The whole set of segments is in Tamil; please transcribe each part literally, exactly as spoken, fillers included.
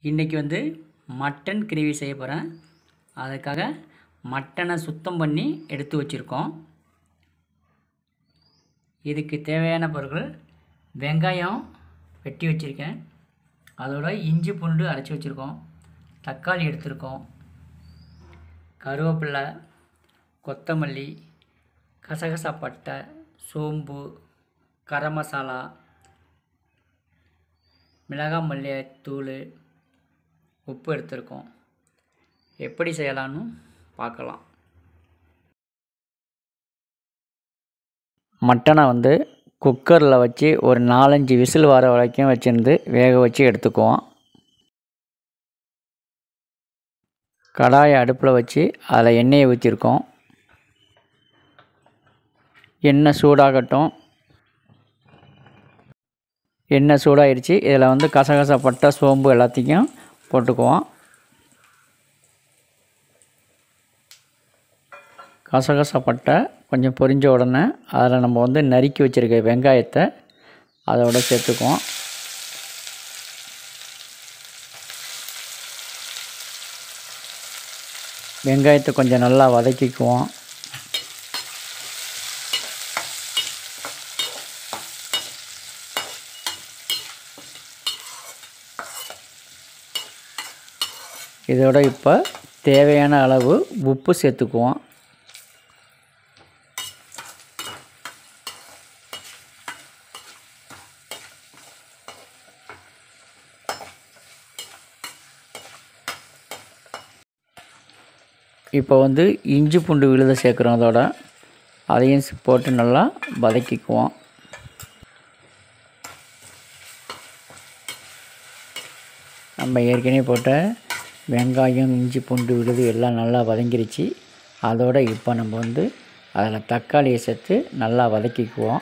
இன்றைக்கி வந்து மட்டன் கிரேவி செய்ய போகிறேன். அதுக்காக மட்டனை சுத்தம் பண்ணி எடுத்து வச்சுருக்கோம். இதுக்கு தேவையான பொருட்கள் வெங்காயம் வெட்டி வச்சுருக்கேன், அதோட இஞ்சி பூண்டு அரைச்சி வச்சுருக்கோம், தக்காளி எடுத்துருக்கோம், கருவேப்பிலை, கொத்தமல்லி, கசகசா பட்டை, சோம்பு, கரம் மசாலா, மிளகாய் மல்லித்தூள், உப்பு எடுத்துருக்கோம். எப்படி செய்யலான்னு பார்க்கலாம். மட்டனை வந்து குக்கரில் வச்சு ஒரு நாலஞ்சு விசில் வர வரைக்கும் வச்சுருந்து வேக வச்சு எடுத்துக்குவோம். கடாயை அடுப்பில் வச்சு அதில் எண்ணெயை ஊற்றிருக்கோம். எண்ணெய் சூடாகட்டும். எண்ணெய் சூடாகிடுச்சு. இதில் வந்து கசகசா பட்டை, சோம்பு எல்லாத்தையும் போட்டுக்குவோம். கசகசா பட்டை கொஞ்சம் பொரிஞ்ச உடனே அதில் நம்ம வந்து நறுக்கி வச்சுருக்க வெங்காயத்தை அதோட சேர்த்துக்குவோம். வெங்காயத்தை கொஞ்சம் நல்லா வதக்கிக்குவோம். இதோட இப்போ தேவையான அளவு உப்பு சேர்த்துக்குவோம். இப்போ வந்து இஞ்சி பூண்டு விழுத சேர்க்குறோம். அதோட அதையும் போட்டு நல்லா வதக்கிக்குவோம். நம்ம ஏற்கனவே போட்ட வெங்காயம், இஞ்சி பூண்டு விழுது எல்லாம் நல்லா வதங்கிருச்சு. அதோட இப்போ நம்ம வந்து அதில் தக்காளியை சேர்த்து நல்லா வதக்கிக்குவோம்.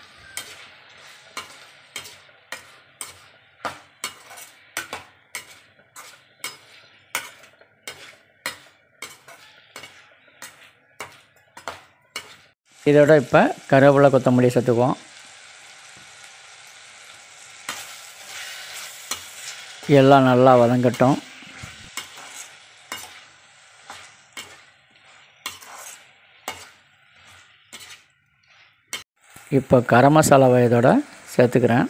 இதோட இப்போ கருவேப்பிலை, கொத்தமல்லி சேர்த்துக்குவோம். எல்லாம் நல்லா வதங்கட்டும். இப்போ கரம் மசாலாவை இதோட சேர்த்துக்கிறேன்.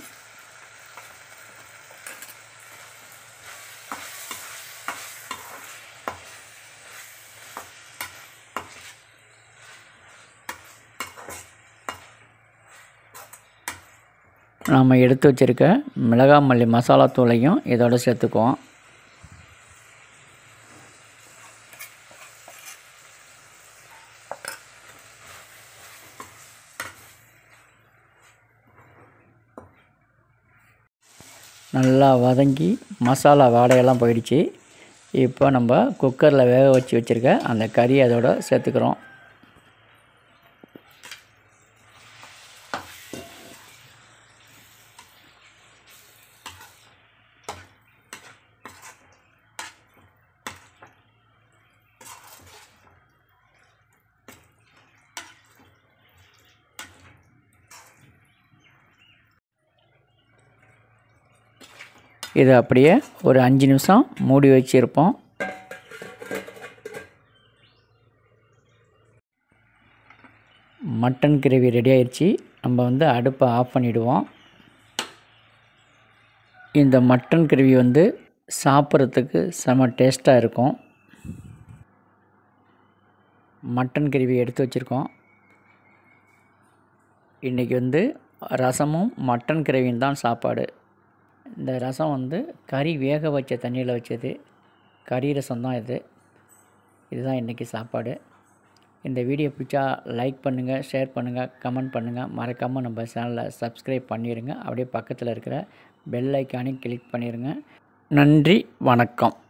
நாம் எடுத்து வச்சுருக்க மிளகாய் மல்லி மசாலா தூளையும் இதோட சேர்த்துக்குவோம். நல்லா வதங்கி மசாலா வாடையெல்லாம் போயிடுச்சு. இப்போ நம்ம குக்கரில் வேக வச்சு வச்சுருக்க அந்த கறி அதோட சேர்த்துக்கிறோம். இது அப்படியே ஒரு அஞ்சு நிமிஷம் மூடி வச்சுருப்போம். மட்டன் கிரேவி ரெடி ஆயிடுச்சு. நம்ம வந்து அடுப்பை ஆஃப் பண்ணிவிடுவோம். இந்த மட்டன் கிரேவி வந்து சாப்பிட்றதுக்கு செம டேஸ்ட்டாக இருக்கும். மட்டன் கிரேவி எடுத்து வச்சுருக்கோம். இன்றைக்கி வந்து ரசமும் மட்டன் கிரேவியும் தான் சாப்பாடு. இந்த ரசம் வந்து கறி வேக வச்ச தண்ணியில் வச்சது. கறி ரசம் தான் இது. இதுதான் இன்றைக்கி சாப்பாடு. இந்த வீடியோ பிடிச்சா லைக் பண்ணுங்கள், ஷேர் பண்ணுங்கள், கமெண்ட் பண்ணுங்கள். மறக்காமல் நம்ம சேனலை சப்ஸ்கிரைப் பண்ணிடுங்க. அப்படியே பக்கத்தில் இருக்கிற பெல் ஐக்கானையும் கிளிக் பண்ணிடுங்க. நன்றி, வணக்கம்.